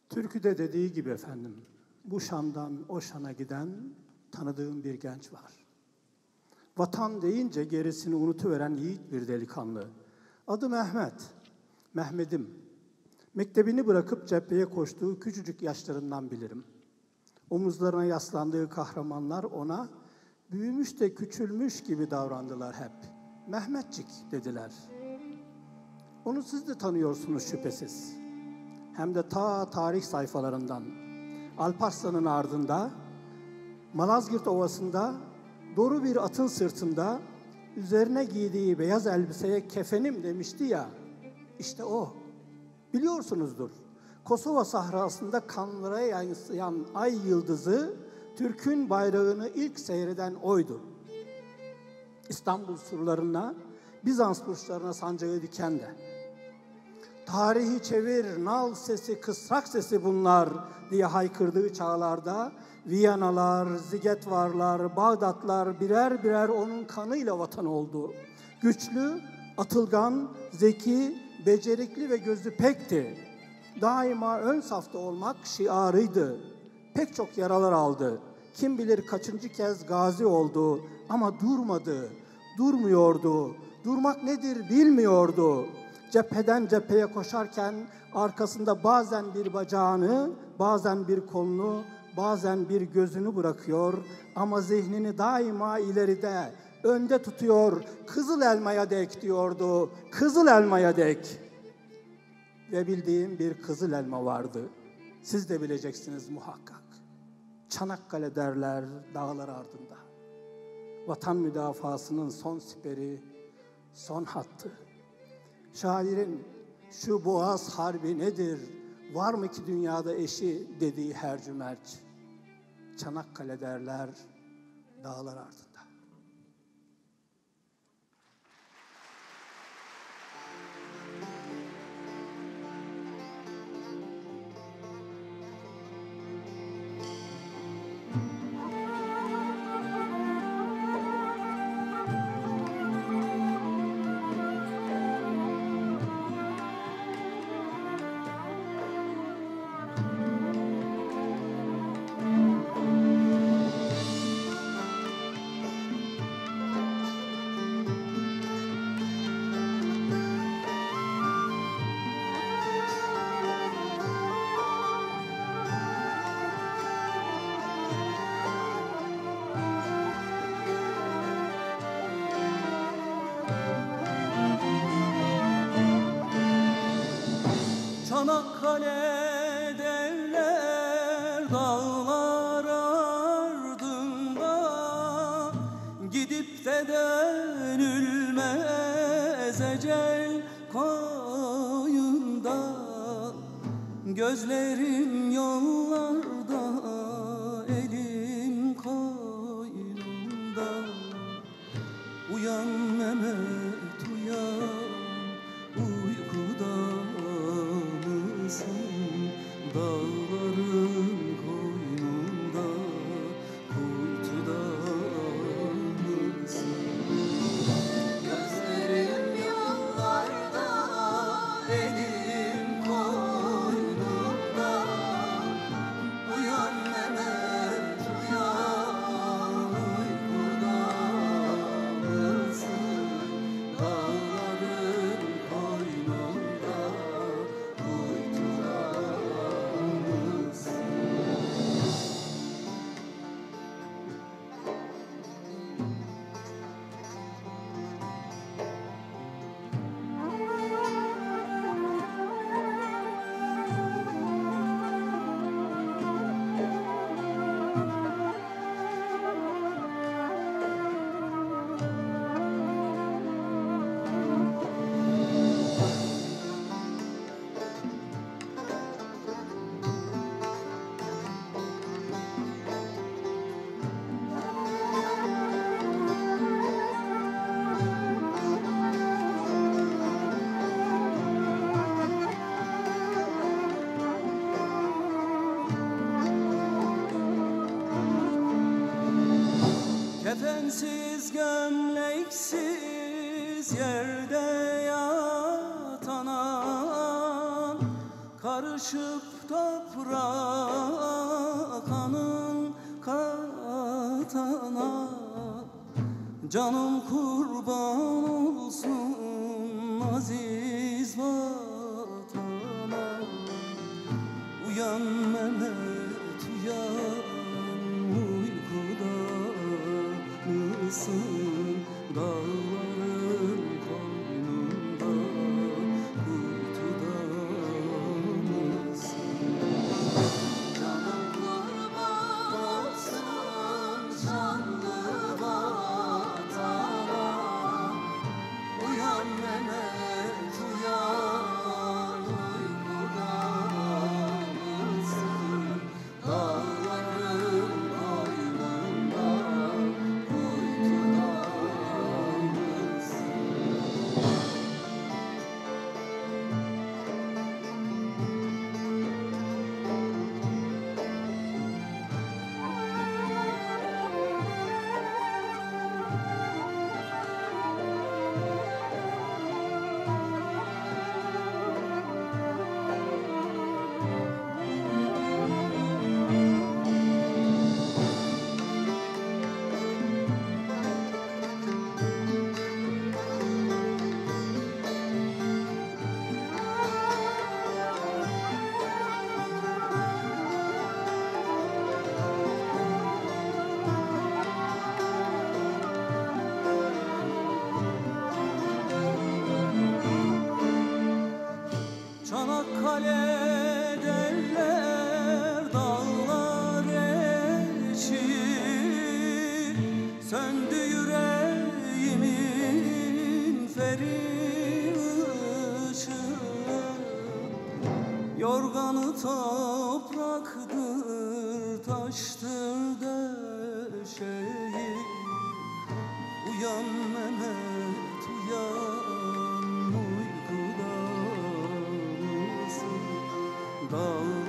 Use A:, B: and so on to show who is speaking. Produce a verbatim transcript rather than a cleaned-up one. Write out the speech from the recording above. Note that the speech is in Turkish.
A: Türküde dediği gibi efendim, bu şandan o şana giden tanıdığım bir genç var. Vatan deyince gerisini unutuveren yiğit bir delikanlı. Adı Mehmet, Mehmet'im. Mektebini bırakıp cepheye koştuğu küçücük yaşlarından bilirim. Omuzlarına yaslandığı kahramanlar ona büyümüş de küçülmüş gibi davrandılar hep. Mehmetçik dediler. Onu siz de tanıyorsunuz şüphesiz. Hem de ta tarih sayfalarından. Alparslan'ın ardında, Malazgirt Ovası'nda, doğru bir atın sırtında, üzerine giydiği beyaz elbiseye kefenim demişti ya, işte o. Biliyorsunuzdur, Kosova sahrasında kanlara yansıyan ay yıldızı, Türk'ün bayrağını ilk seyreden oydu. İstanbul surlarına, Bizans burçlarına sancağı diken de. Tarihi çevir, nal sesi, kısrak sesi bunlar diye haykırdığı çağlarda Viyanalar, Zigetvarlar, Bağdatlar birer birer onun kanıyla vatan oldu. Güçlü, atılgan, zeki, becerikli ve gözü pekti. Daima ön safta olmak şiarıydı. Pek çok yaralar aldı. Kim bilir kaçıncı kez gazi oldu ama durmadı, durmuyordu. Durmak nedir bilmiyordu. Cepheden cepheye koşarken arkasında bazen bir bacağını, bazen bir kolunu, bazen bir gözünü bırakıyor ama zihnini daima ileride, önde tutuyor. Kızıl elmaya dek diyordu, kızıl elmaya dek. Ve bildiğim bir kızıl elma vardı. Siz de bileceksiniz muhakkak. Çanakkale derler dağlar ardında. Vatan müdafasının son siperi, son hattı. Şairin şu Boğaz Harbi nedir, var mı ki dünyada eşi dediği her cümerç. Çanakkale derler dağlar ardında.
B: Çanakkale derler dağlar ardında, gidip de dönülmez ecel koyunda. Gözlerim yollarda, elim koynunda. Uyan Mehmet uyan, uykuda dağların koynunda, kuytuda mısın? Gözlerim yollarda, elim koynunda. Uyan Mehmet uyan, uykuda mısın? Dağların koynunda, kuytuda. Kefensiz gömleksiz yerde yatan, karışıp toprak kanın katana, canım kurban olsun aziz vatana. Uyan Mehmet uyan, uykuda mısın? Dağların koynunda, kuytuda mısın? Canım kurban olsun şanlı vatana. Uyan Mehmet uyan, uykuda mısın? Dağların koynunda, kuytuda mısın? Çanakkale derler, dağlar eşir, söndü yüreğimin feri ışığı. Yorganı topraktır, taştır döşeği. Uyan Mehmet uyan, uykuda mısın? Dağ